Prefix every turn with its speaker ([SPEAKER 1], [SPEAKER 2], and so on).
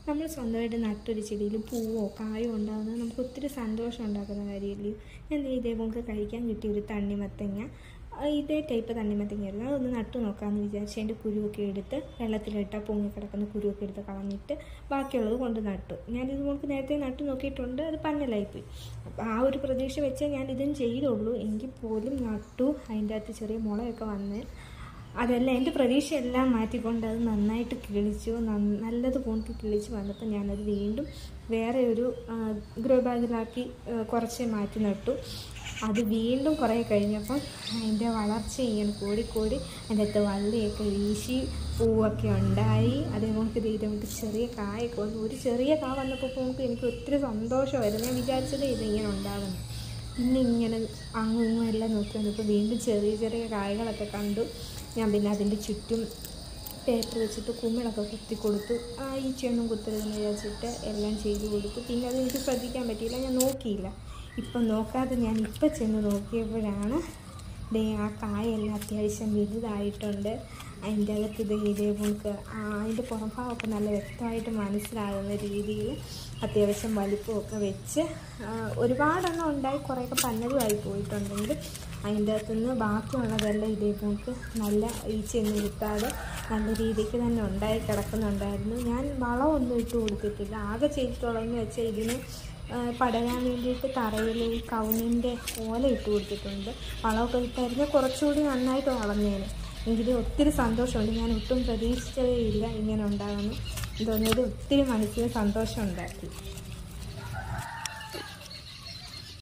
[SPEAKER 1] നമ്മൾ സ്വന്തമായിട്ട് നട്ടൊരു ചെടിയിൽ പൂവോ കായോ ഉണ്ടാകുന്നത് നമുക്ക് ഒത്തിരി സന്തോഷം ഉണ്ടാക്കുന്ന കാര്യമില്ലേ. ഞാൻ ഇതേപോലെ കഴിക്കാൻ കിട്ടിയ ഒരു തണ്ണിമത്തങ്ങ, ഇതേ ടൈപ്പ് തണ്ണിമത്തങ്ങയായിരുന്നു. അതൊന്ന് നട്ടു നോക്കാമെന്ന് വിചാരിച്ച് അതിൻ്റെ കുരുവൊക്കെ എടുത്ത് വെള്ളത്തിലിട്ടാൽ പൊങ്ങിക്കിടക്കുന്ന കുരുവൊക്കെ എടുത്ത് കളഞ്ഞിട്ട് ബാക്കിയുള്ളത് കൊണ്ട് നട്ടു. ഞാനിതുപോലെ നേരത്തെ നട്ടു നോക്കിയിട്ടുണ്ട്, അത് പന്നലായിപ്പോയി. അപ്പോൾ ആ ഒരു പ്രതീക്ഷ വെച്ചേ ഞാൻ ഇതും ചെയ്തുള്ളൂ. എങ്കിൽ പോലും നട്ടു, അതിൻ്റെ അകത്ത് ചെറിയ മുളയൊക്കെ വന്ന് അതെല്ലാം എൻ്റെ പ്രതീക്ഷയെല്ലാം മാറ്റിക്കൊണ്ട് അത് നന്നായിട്ട് കിളിച്ചു. നല്ലതുപോലെ കിളിച്ച് വന്നപ്പോൾ ഞാനത് വീണ്ടും വേറെ ഒരു ഗ്രോ ബാഗിലാക്കി കുറച്ച് മാറ്റി നട്ടു. അത് വീണ്ടും കുറേ കഴിഞ്ഞപ്പം അതിൻ്റെ വളർച്ച ഇങ്ങനെ കൂടിക്കൂടി അതിൻ്റെ അകത്ത് വള്ളിയൊക്കെ വീശി പൂവൊക്കെ ഉണ്ടായി. അതേപോലെ നമുക്ക് ചെറിയ കായൊക്കെ വന്നു. ഒരു ചെറിയ കാ വന്നപ്പോൾ എനിക്ക് ഒത്തിരി സന്തോഷമായിരുന്നു. ഞാൻ വിചാരിച്ചത് ഇതിങ്ങനെ ഉണ്ടാകുന്നു. പിന്നെ ഇങ്ങനെ അങ്ങും ഇങ്ങും എല്ലാം നോക്കി വന്നപ്പോൾ വീണ്ടും ചെറിയ ചെറിയ കായകളൊക്കെ കണ്ടു. ഞാൻ പിന്നെ അതിൻ്റെ ചുറ്റും പേപ്പർ വെച്ചിട്ട് കുമ്മിളൊക്കെ കുത്തി കൊടുത്തു. ഈ ചെണ്ണും കുത്തരുതെന്ന് വിചാരിച്ചിട്ട് എല്ലാം ചെയ്ത് കൊടുത്തു. പിന്നെ അത് എനിക്ക് ശ്രദ്ധിക്കാൻ പറ്റിയില്ല, ഞാൻ നോക്കിയില്ല. ഇപ്പം നോക്കാതെ ഞാൻ ഇപ്പം ചെന്ന് നോക്കിയപ്പോഴാണ് ആ കായെല്ലാം അത്യാവശ്യം വലുതായിട്ടുണ്ട്. അതിൻ്റെ അകത്ത് ഇതേപോലെ അതിൻ്റെ പുറംഭാഗമൊക്കെ നല്ല വ്യക്തമായിട്ട് മനസ്സിലാകുന്ന രീതിയിൽ അത്യാവശ്യം വലിപ്പമൊക്കെ വെച്ച് ഒരുപാടെണ്ണം ഉണ്ടായി. കുറേയൊക്കെ പന്നലുമായി പോയിട്ടുണ്ടെങ്കിൽ അതിൻ്റെ അകത്തുനിന്ന് ബാക്കിയുള്ളതെല്ലാം ഇതേപോലെ നല്ല ഈച്ചയൊന്നും കിട്ടാതെ നല്ല രീതിക്ക് തന്നെ ഉണ്ടായി കിടക്കുന്നുണ്ടായിരുന്നു. ഞാൻ വളമൊന്നും ഇട്ട് കൊടുത്തിട്ടില്ല. ആകെ ചെയ്തിട്ടുള്ളതെന്ന് വെച്ചാൽ ഇതിന് പടരാൻ വേണ്ടിയിട്ട് തറയിൽ ഈ കവുങ്ങിൻ്റെ ഓല ഇട്ട് കൊടുത്തിട്ടുണ്ട്. വളമൊക്കെ ഇട്ടായിരുന്നു കുറച്ചുകൂടി നന്നായിട്ട് വളർന്നേനെ. എങ്കിലും ഒത്തിരി സന്തോഷമുണ്ട്. ഞാൻ ഒട്ടും പ്രതീക്ഷിച്ചതേ ഇല്ല ഇങ്ങനെ ഉണ്ടാകുന്നു. തോന്നിയത് ഒത്തിരി മനസ്സിന് സന്തോഷം ഉണ്ടാക്കി.